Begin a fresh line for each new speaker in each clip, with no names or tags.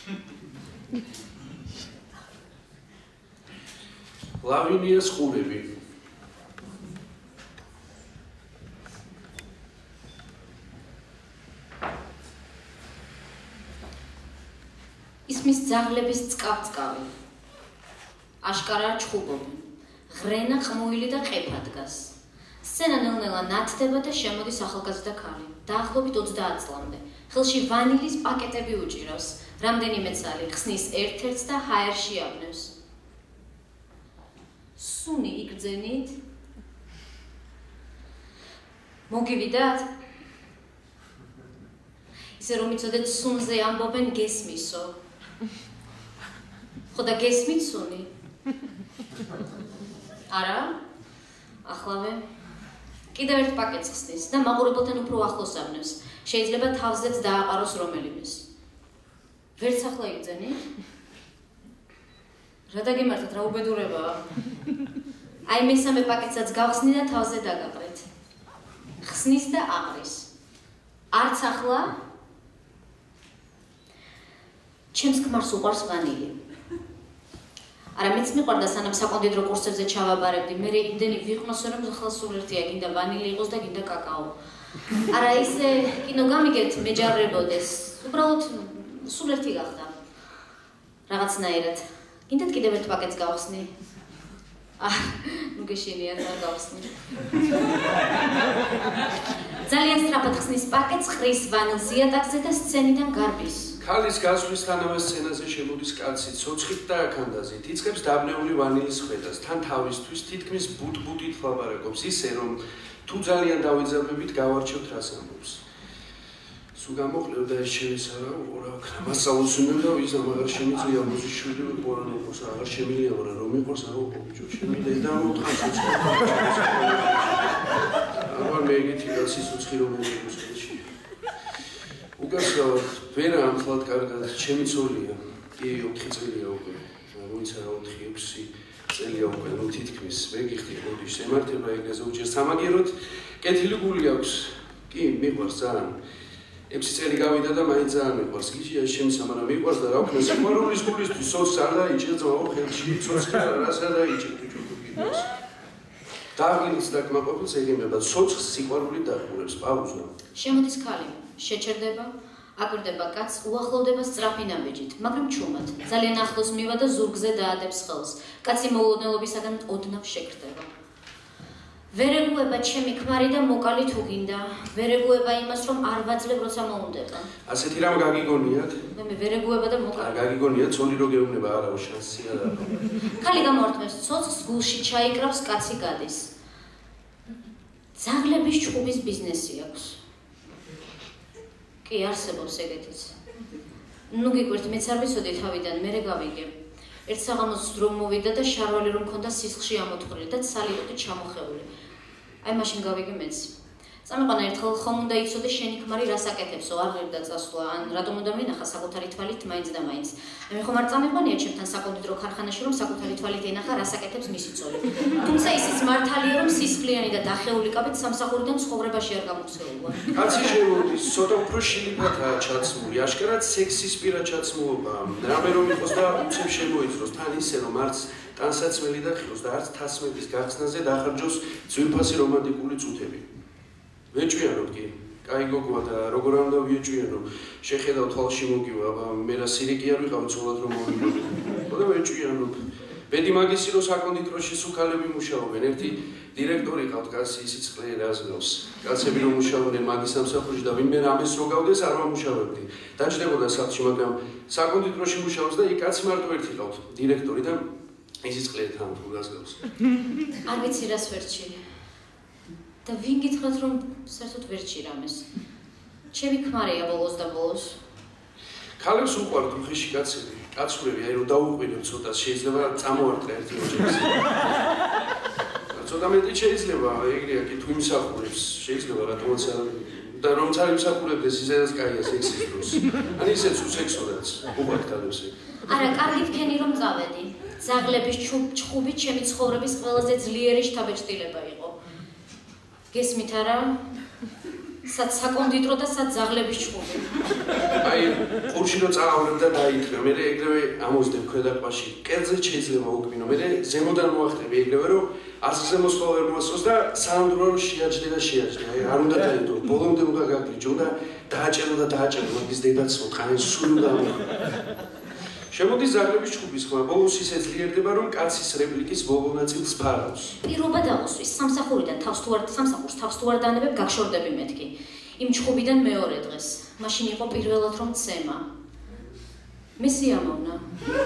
ლავინიას ხურები.
ისმის ძაღლების წკავ-წკავი. აშკარაა ჩხუბობენ. ღრენა ყმუილი და ყეფა დგას. სცენა ნელ-ნელა ნათდება და შემოდის ახალგაზრდა ქალი. დაახლოებით 30 წლამდე. ხელში ვანილის პაკეტები უჭირავს. რამდენიმე ცალი ხსნის ერთ-ერთს და ჰაერში აბნევს. სუნი იგრძენით? მოგივიდათ? ისე რომ იცოდეთ სუნზე ამბობენ გესმისო. ხო და გესმით სუნი? არა? ახლავე? კიდევ ერთ პაკეტს ხსნის და მაყურებელთან უფრო ახლოს აბნევს. შეიძლება თავზეც დააყაროს რომელიმეს. ვერც ახლა იგრძენით? რა დაგემართათ, რა უბედურებაა? აი მესამე პაკეტსაც გავხსნი და თავზე დაგაყრეთ. ხსნის და აყრის. არც ახლა? ჩემს ქმარს უყვარს ვანილი. არა მეც მიყვარდა სანამ საკონდიტრო კურსებზე ჩავაბარებდი, მე იმდენი ვიყვნოსო რომ ახლა სულ ერთია, გინდა ვანილი იყოს და გინდა კაკაო. არა ისე კინო გამიგეთ მეჯარებოდეს, უბრალოდ სულ ერთი გახდა. რაღაცნაირად. გინდათ კიდევ ერთ პაკეტს გავხსნი? ნუ გეშინიათ რა გავხსნი. ძალიან სწრაფად ხსნის პაკეტს, ყრის ვანილს იატაკზე და სცენიდან გარბის.
ქალის გასვლისთანავე სცენაზე შემოდის კაცი ცოცხით და აქანდაზით, იწყებს დაბნეული ვანილის ხვედას, თან თავისთვის თითქმის ბუტ-ბუტით ლაპარაკობს, ისე რომ თუ ძალიან დავიძაბებით გავარჩევთ რას ამბობს. სულ გამოყლევ და ეს შევისარა უყურა ქნა მასწავლოს უნდა და ის ამაღარ შემიძლია მოზიშვილი პორანოკოს აღარ შემიძლია რომ მიყვარს არო ბიჭო შემიძლია და მოთხარ აბა მე ეგეთი რაცი სუცხი რომ მოგწევს უკასრავად ვერა ამხლად კარგად ჩემი ცოლია კი 4 წელია უკვე ვინც არა 4-6 წელია უკვე რომ თითქმის ვერ გიხდი როდის ემართება ეგრეზე უჯერ სამაგიეროდ კეთილი გული აქვს კი მიყვარს ძალიან 6 წელი გავიდა და მაინც ძალიან მიყვარს გიჟია შემს ამარა მიყვარს და რა ვქნა სიყვარულის გულისთვის სოც არ დაიჭირ ძმაო ხელში ცოცხი რას არ დაიჭირ ბიჭო გიგოს დაღილს და კმაყოფილს ეგემება სოცხს სიყვარული დახურებს პაუზა
შემოდის ქალი შეჩერდება აკვირდება კაცს უახლოვდება სწრაფი ნაბეჯით მაგრამ ჩუმად ძალიან ახლოს მივა და ზურგზე დაადებს ხელს კაცი მოულოდნელობისაგან ოდნავ შეკრდება ვერ ეგუება ჩემი ქმარი და მოკალი თუ გინდა ვერ ეგუება იმას რომ არ ვაძლევ როცა მოუნდება
ასეთი რამ გაგიგონიათ
მე ვერ ეგუება და მოკალი
არ გაგიგონიათ ცოლი რო გეუბნება არაო შანსია და
ქალი გამორთმევს ცოცხს გულში ჩაიკრავს კაცი გადის ძაღლების ჩხუბის ბიზნესი აქვს კი არსებობს ეგეთიც ნუ გიკვირთ მეც არ ვიცოდი თავიდან მე გავიგე ერთ საღამოს დრო მოვიდა და შარვალი რომ მქონდა სისხლში ამოთხრილი და ცალიყო ჩამოხეული აი მაშინ გავიგე მეც წამეყანა ერთხელ ხომ უნდა იცოდე შენი ქმარი რას აკეთებსო არ ღირდა წასვლა ან რატომ უნდა მენახა საკუთარი თვალით მაინც და მაინც მე ხომ არ წამეყანია ჩემთან საკონდიტრო ქარხანაში რომ საკუთარი თვალით ენახა რას აკეთებს მისი ცოლი თუმცა ისიც მართალია რომ სისხლიანი და დახეული კაბეთ სამსახურიდან ცხოვრებაში არ გამოცხელულა
კაცი შემოდის ცოტა უფრო შილიფათაა ჩაცმული აშკარად სექსის პირა ჩაცმულობა რამე რომ იყოს და უცებ შემოიწროს თან ისე რომ არც ტანსაცმელი და ხილოს და არც თასმების გახსნაზე დახარჯოს ძვირფასი რომანტიკული წუთები ვეჭვიანობ კი, კაი გოგოა და როგორ არ უნდა ვიეჭვიანო, შეხედავ თვალში მოგივა, აბა მე რა სირიკი არ ვიყავი ცოლად რომ მოვიდოდი. ხოდა ვეჭვიანობ. ბედი მაგისი რო საკონდიტროში სუქალები მუშაობენ, ერთი დირექტორი ყავთ კაცი ისიც ყლე რაზგავს. კაცები რომ მუშაობდნენ მაგის სამსახურში და ვინმე რამეს რო გავდეს არ მომუშავებდი. დაჭდებოდა სახლში, მაგრამ საკონდიტროში მუშაობს და იქ კაცი მარტო ერთი ყავთ, დირექტორი და ისიც ყლე თან რაზგავს.
არ ვიცი რას ვერჩი. და ვინ გითხრათ რომ საერთოდ ვერჩი რამეს. ჩემი ქმარია ბოლოს და ბოლოს.
ქალებს უყვართ უხეში კაცები. კაცურები, აი რომ დაუყვინო ცოტა შეიძლება წამოვარტყა ერთი ოჯახის. ცოტა მეტი შეიძლება ეგრეა კი თუ იმსახურებს, შეიძლება რატომაც არ და რომც არ იმსახურებდეს ისედაც კაია სექსის დროს. ან ისეც უსექსოდაც უყვართ ქალებს.
არა, კარგი ვქენი რომ წავედი. ძაღლების ჩხუბი ჩემი ცხოვრების ყველაზე ძლიერი შთაბეჭდილება იყო. გესმით არა? სად საკონდიტრო და სად ძაღლების ჩხუბი.
აი, ყურში რო წავავლებ და დაითხრა, მე ეგრევე ამოძდებ ქვედაყბაში. კერძით შეიძლება უკმინო, მე ზემოდან მოახტები ეგრევე რომ ასზე მოსვლა ვერ მოასწროს და სანამდვილად შეაჯდე და შეაჯდე. აი, არ უნდა დაიდო, ბოლომდე უნდა გაგლიჯო და დააჭერო, მაგის დედაც მოთხანენ სულ უნდა ამოხო. შემოდის ზაღლების ჩხუბის ხმა, ბოლოს ისე ძლიერდება, რომ კაცის რეპლიკის ბოლო ნაწილს ფარავს.
პირობა დაუსვის, სამსახურიდან სამსახურს თავს თუ არ დაანებებ, გაგშორდები მეთქი. იმ ჩხუბიდან მეორე დღეს. მაშინ იყო პირველად რომ ცემა. მე სიამოვნა.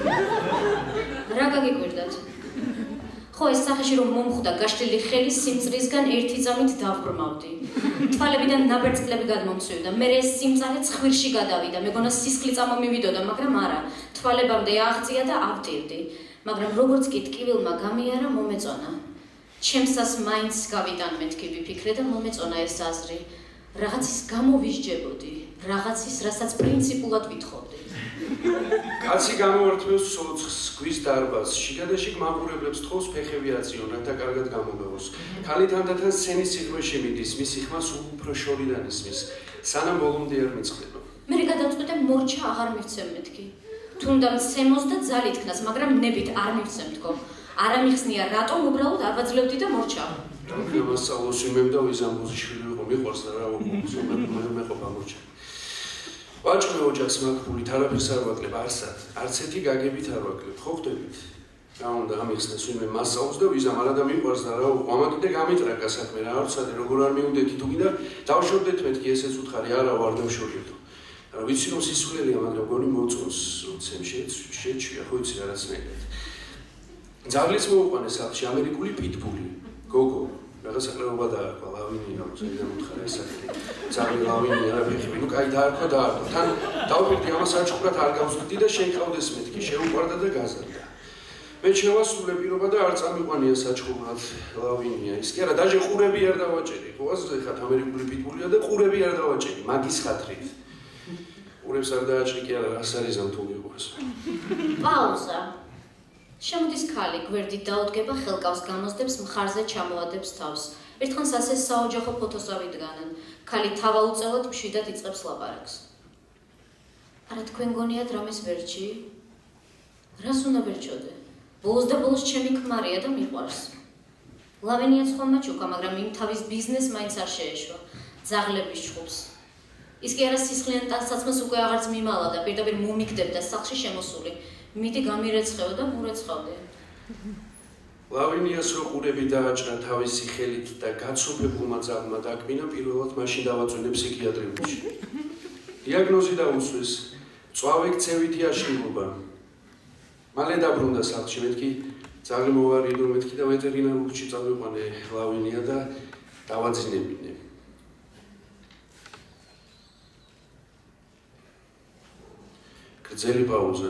რა გაგიკვირდათ? ხო, ეს სახეში რომ მომხვდა გაშლილი ხელი სიმწრისგან ერთი წამით დავბრმავდი. თვალებიდან ნაბერწკლები გადმომცვივდა. მე ეს სიმწარე ცხვირში გადავიდა. მეგონა სისხლი წამომივიდოდა, მაგრამ არა. თვალებამდე აღწია და ავტივდი. მაგრამ როგორც კი ტკივილმა გამიარა, მომეწონა. ჩემსას მაინც გავიტან მეთქი ვიფიქრე და მომეწონა ეს აზრი. რაღაცის გამო ვისჯებოდი, რაღაცის, რასაც პრინციპულად ვითხოვდი.
კაცი გამოვართმევს ცოცხს გვის დარბაზს, შიგადაშიგ მაყურებლებს თხოვს ფეხები აწიონ, რათა კარგად გამოგავოს. ქალი თანდათან სცენის სიღრმეში მიდის, მისი ხმა სულ უფრო შორიდან ისმის, სანამ ბოლომდე არ მიწყდება.
მე გადავწყვიტე მორჩა აღარ მივცემ მეთქი. თუნდა მცემოს და ძალით ქნას, მაგრამ ნებით არ მივცემ თქო. არ ამიხსნია, რატომ უბრალოდ არ ვაძლევდი და მორჩა.
დამასწავლოს იმემ და ვიზამბუზი შვილი ვიყო, მიყვარს და რა მე ყოფა მორჩა. ვაჭმე ოჯახს მაგფულით არაფერს არ ვაკლებ, არც ერთი გაგებით არ ვაკლებ, ხო ხვდებით? რა უნდა ამიხსნას ვინმე მასწავლოს და ვიზამ, არა და მიყვარს და რა ვიყო, ამაკი და გამიტრაკა საქმე, რა არ ვცადე, როგორ არ მიუნდეთი თუ კიდე დავშორდეთ მეთქი, ესეც უთხარი, არა ვარ დავშორდეთო. რა ვიცი რომ სისულელია, მაგრამ გონი მოწონს, როცემ შეჩვია, ხო იცი რაღაცნაირად. ძაღლის მოუყვანეს სახლში ამერიკული პიტბული, გოგო. რაღაცა ყრეობა დაარქვა, ლავინია, საიდან უთხარა ეს სახელი. ძაღლი ლავინია, რა ფეხები, ნუ კაი დაარქვა. თან დავფიქრდი ამას საჩუქრად არ გავზრდი და შეიკავდეს მეთქი, შეუყვარდა და გაზარდა. მე შევასრულე პირობა და არ წამიყვანია საჩუქრად ლავინია. ის კი არა, დაჟე ყურები არ დავაჭერი. ხო აზრზე ხარ ამერიკული პიტბულია და ყურები არ დავაჭერი, მაგის ხათრით. ყურებს არ დააჭრი კი არა, რას არის ამ თუ მიყვარს.
პაუზა. შემოდის ქალი, გვერდით დაუდგება, ხელკავს გამოსდებს, მხარზე ჩამოადებს თავს. ერთხანს ასე საოჯახო ფოტოსავით დგანან. ქალი თავა უწელოდ მშვიდად იწყებს ლაპარაკს. არა თქვენ გონიათ რამეს ვერჩი? რას უნდა ვერჩოდე? ბოლოს და ბოლოს ჩემი ქმარია და მიყვარს. ლავინიაც ხომ მაჩუქა, მაგრამ იმ თავის ბიზნესს მაინც არ შეეშვა. ძაღლების ჩხუბს. ის კი არა სისხლიან ტანსაცმელს უკვე აღარც მიმალა და პირდაპირ მომიგდებდა სახლში შემოსული. მიდი გამირეცხეო და მურეცხავდე.
ლავინიას რო ყურები დააჭრა თავისი ხელით და გაცოფებულმა ძაღლმა დაკმინა, პირველად მაშინ დავაწვენე ფსიქიატრიაში. დიაგნოზი დაუსვეს, მწვავე ქცევითი აშლილობა. მალე დაბრუნდა სახლში, მეთქი ძაღლი მოვარიდო, მეთქი და ვეტერინარში წავიყვანე ლავინია და დავაძინებინე. გრძელი პაუზა.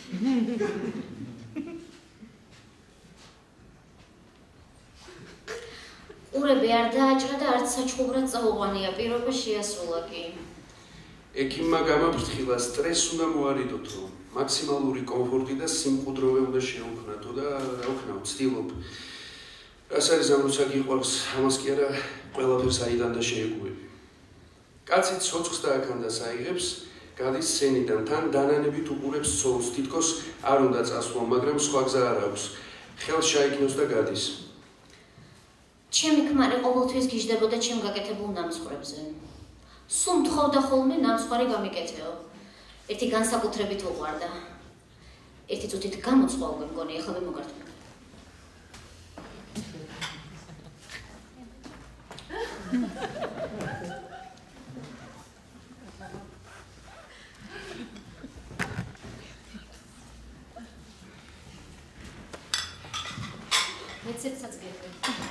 ყურები არ დააჭრა და არც საჩხუბრად წაუყვანია, პირობა შეასრულა კი.
ექიმმა გამაფრთხილა, სტრესს უნდა მოარიდოთო, მაქსიმალური კომფორტი და სიმყუდროვე უნდა შეუქმნათო და რა ვქნა, ვცდილობ. რას არის ამ როცა გიყვარს, ამას კი არა ყველაფერს აიდან და შეეგუები. კაცი ცოცხს და აქანდას აიღებს, გადის სცენიდან, თან დანანებით უყურებს ცოლს, თითქოს არ უნდა წასვლა, მაგრამ სხვა გზა არ აქვს. ხელს ჩაიქნევს და გადის.
ჩემი ქმარი ყოველთვის გიждდებოდა ჩემ გაკეთებულ ნამსხვრებზე. სულ მთხოვდა ხოლმე ნამსხვრე გამიკეთეო. ერთი განსაკუთრებით უყვარდა. ერთი წუთით გამოწყვა უკვე მგონი, ახლა ვიმოგართმევ. რეცეპტსაც გეტყვი.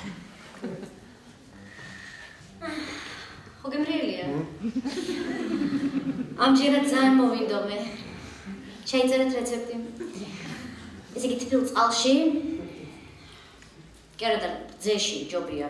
ხო გემრიელია? ამჯერად ძალიან მოვინდომე. ჩაიწერეთ რეცეპტი. ესე იგი თბილ წყალში. კი არა და ძეში ჯობია.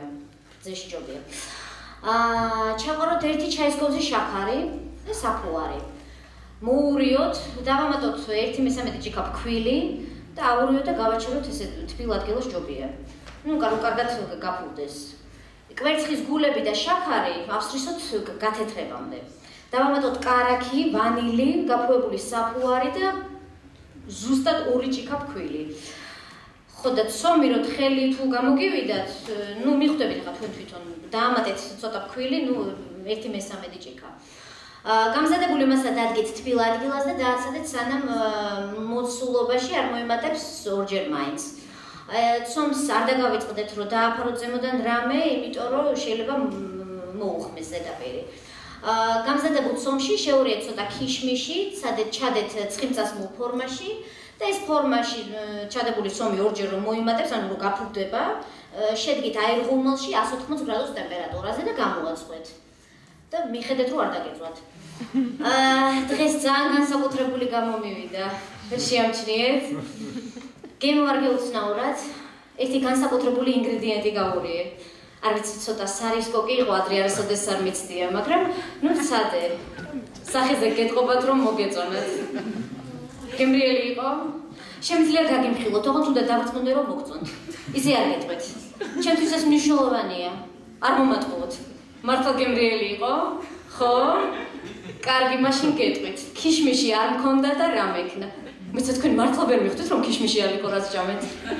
ჩაყაროთ ერთი ჩაის კოვზი შაქარი და საფუარი. მოურიოთ, დავამატოთ 1/3 ჭიქა ფქვილი და ავურიოთ და გავაჩეროთ ესე თბილ ადგილას ჯობია. ნუ კარგად გაფულდეს. კვერცხის გულები და შაქარი ავსტრისოთ გათეთრებამდე. დავამატოთ კარაქი, ვანილი, გაფუებული საფუარი და ზუსტად 2 ჭიქა ფქვილი. ხო და ცომი რომ ხელი თუ გამოგივიდათ, ნუ მიხვდებით ხა თვითონ დაამატეთ ცოტა ფქვილი, ნუ 1/3 ჭიქა. გამზადებული მასა დადგეთ თბილ ადგილას და დააცადეთ სანამ მოცულობაში არ მოემატებს ორჯერ მაინც. ცომს არ დაგავიწყდეთ რომ დააფაროთ ზემოდან რამე, იმიტომ რომ შეიძლება მოუხმეს ზედაპირი. გამზადებულ ცომში შეურიეთ ცოტა ქიშმიში, ჩადეთ ცხიმწასმულ ფორმაში და ეს ფორმაში ჩადებული ცომი ორჯერ რომ მოიმატებს, ანუ რომ გაფუძდება, შედგით აირღუმელში 180 გრადუს ტემპერატურაზე და გამოაწყვეთ. და მიხედეთ რომ არ დაგეწვათ. დღეს ძალიან განსაკუთრებული გამომივიდა. შეამჩნიეთ. გემოვარ გეუცნაურად, ერთი განსაკუთრებული ინგრედიენტი გავურიე. არ ვიცი, ცოტა სარისკო კი იყო, ადრე არასოდეს არ მიცდია, მაგრამ ნუ ვცადე. სახეზე გეტყობათ რომ მოგეწონათ. გემრიელი იყო? შემიძლია გაგიმხილოთ, ოღონდ უნდა დავრწმუნდე რომ მოგწონთ. ისე არ გეტყვით. ჩემთვის ეს მნიშვნელოვანია. არ მომატყუოთ. მართლა გემრიელი იყო? ხო? კარგი, მაშინ გეტყვით. ქიშმიში არ მქონდა და რა მექნა? მიცე თქვენ მართლა ვერ მიხვდით რომ ქიშმიში არ იყო რაც ჭამეთ?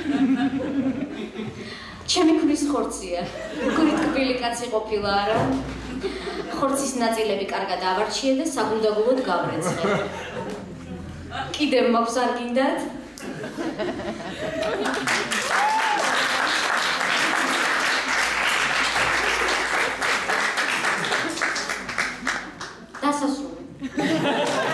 ჩემი ქმრის ხორცია. გული ტკბილი კაცი ყოფილა არა? ხორცის ნაწილები კარგად ავარჩიე და საგულდაგულოდ გავრეცხე. კიდევ მაქვს არ გინდათ? დასასრული.